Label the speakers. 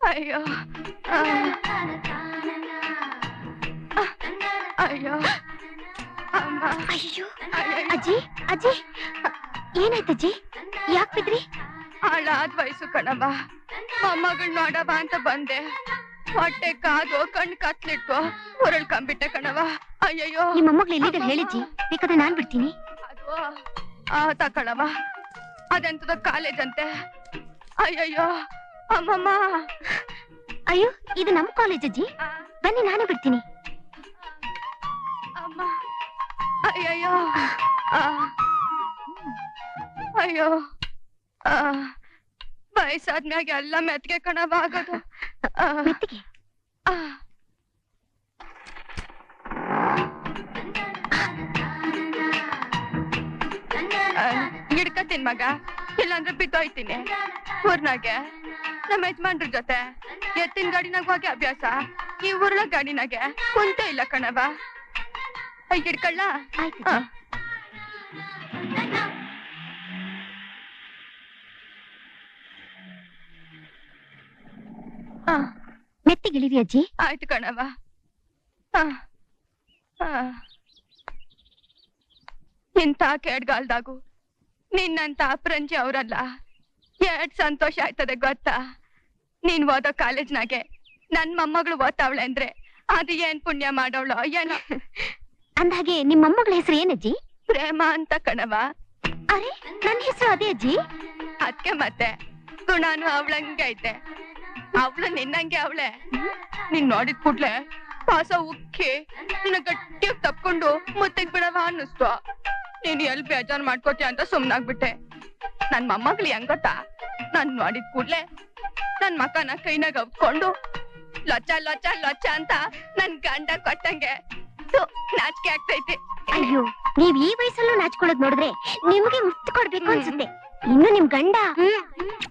Speaker 1: ಅಯ್ಯೋ ಅಯ್ಯೋ ಅಮ್ಮ.
Speaker 2: ಅಯ್ಯೋ ಅಜ್ಜಿ ಅಜ್ಜಿ ಏನಾಯ್ತಜ್ಜಿ? ಯಾಕೆ ಬಿದ್ರಿ?
Speaker 1: ಹಾಳಾದ ವಯಸ್ಸು ಕಣವ, ಮೊಮ್ಮಗಳ್ ನೋಡವ ಅಂತ ಬಂದೆ. ಹೊಟ್ಟೆ ಕಾದು ಕಣ್ ಕತ್ಲಿಟ್ಕೋ ಹೊರಳ್ಕೊಂಡ್ಬಿಟ್ಟೆ ಕಣವ. ಅಯ್ಯಯ್ಯೋ
Speaker 2: ನಿಮ್ಮ ಮೊಮ್ಮಗಳು ಎಲ್ಲಿದ್ದಾಳೆ ಹೇಳಿಜ್ಜಿ, ಬೇಕಾದ್ರೆ ನಾನ್ ಬಿಡ್ತೀನಿ.
Speaker 1: ಅದು ತಕಣವ, ಅದೆಂತದ ಕಾಲೇಜ್ ಅಂತೆ. ಅಯ್ಯಯ್ಯೋ ಅಮ್ಮಮ್ಮ.
Speaker 2: ಅಯ್ಯೋ ಇದು ನಮ್ ಕಾಲೇಜ್ ಅಜ್ಜಿ, ಬನ್ನಿ ನಾನೇ ಬಿಡ್ತೀನಿ.
Speaker 1: ಅಮ್ಮ ಅಯ್ಯಯ್ಯೋ ಅಯ್ಯೋ ವಯಸ್ಸಾದ್ಮ್ಯಾಗ ಎಲ್ಲ ಮೆತ್ಗೆ ಕಣವ ಆಗೋದು.
Speaker 2: ಮೆತ್ತಿಗೆ
Speaker 1: ಹಿಡ್ಕತೀನಿ ಮಗ, ಇಲ್ಲಾಂದ್ರೆ ಬಿದ್ದೋಯ್ತೀನಿ. ಊರ್ನಾಗೆ ನಮ್ಮ ಯಜಮಾನ್ರ ಜೊತೆ ಎತ್ತಿನ ಗಾಡಿನಾಗ ಹೋಗಿ ಅಭ್ಯಾಸ, ಈ ಊರ್ಲ ಗಾಡಿನಾಗೆ ಕುಂತ ಇಲ್ಲ ಕಣವ. ಹಿಡ್ಕಳ್ಳ.
Speaker 2: ಮೆತ್ತಿಗಿಳಿರಿ ಅಜ್ಜಿ.
Speaker 1: ಆಯ್ತು ಕಣವ. ಇಂಥ ಕೇಡ್ಗಾಲ್ದಾಗು ನಿನ್ನಂತ ಅಪ್ರಂಜಿ ಅವರಲ್ಲ. ಎರಡ್ ಸಂತೋಷ ಆಯ್ತದೆ ಗೊತ್ತಾ? ನೀನ್ ಓದೋ ಕಾಲೇಜ್ನಾಗೆ ನನ್ ಮೊಮ್ಮಗಳು ಓದ್ತಾವಳೆ ಅಂದ್ರೆ ಅದು ಏನ್ ಪುಣ್ಯ ಮಾಡೋಳು ಏನೋ.
Speaker 2: ಅಂದಾಗೆ ನಿಮ್ ಮೊಮ್ಮಗಳ ಹೆಸರು ಏನಜ್ಜಿ?
Speaker 1: ಪ್ರೇಮ ಅಂತ ಕಣವ.
Speaker 2: ಅರೆ ನನ್ನ ಹೆಸರು ಅದೇ ಅಜ್ಜಿ.
Speaker 1: ಅದ್ಕೆ ಮತ್ತೆ ಗುಣಾನು ಅವಳಂಗೆ ಐತೆ. ಅವಳು ನಿನ್ನಂಗೆ ಅವಳೆ. ನೀನ್ ನೋಡಿದ್ ಕೂಡ್ಲೆ ಪಾಸ ಉಕ್ಕಿ ನಿನ್ನ ಗಟ್ಟಿಯಾಗಿ ತಪ್ಕೊಂಡು ಮುತ್ತಿಗ್ ಬಿಡವ ಅನ್ನಿಸ್ತು. ನೀನ್ ಎಲ್ ಬೇಜಾರ್ ಮಾಡ್ಕೋತೀಯ ಅಂತ ಸುಮ್ನಾಗ್ಬಿಟ್ಟೆ. ನನ್ ಮೊಮ್ಮಗಳು ಹೆಂಗ್ ಗೊತ್ತಾ? ನಾನ್ ನೋಡಿದ್ ಕೂಡ್ಲೆ ನನ್ ಮಕನ ಕೈನಾಗ ಅಪ್ಕೊಂಡು ಲೊಚ್ಚ ಲೊಚ್ಚ ಲೊಚ್ಚ ಅಂತ ನನ್ ಗಂಡ ಕೊಟ್ಟಂಗೆ ನಾಚಿಕೆ ಆಗ್ತೈತಿ.
Speaker 2: ಅಯ್ಯೋ ನೀವ್ ಈ ವಯಸ್ಸಲ್ಲೂ ನಾಚ್ಕೊಳ್ಳೋದ್ ನೋಡಿದ್ರೆ ನಿಮ್ಗೆ ಮುತ್ತು ಕೊಡ್ಬೇಕು ಅನ್ಸುತ್ತೆ. ಇನ್ನು ನಿಮ್ ಗಂಡ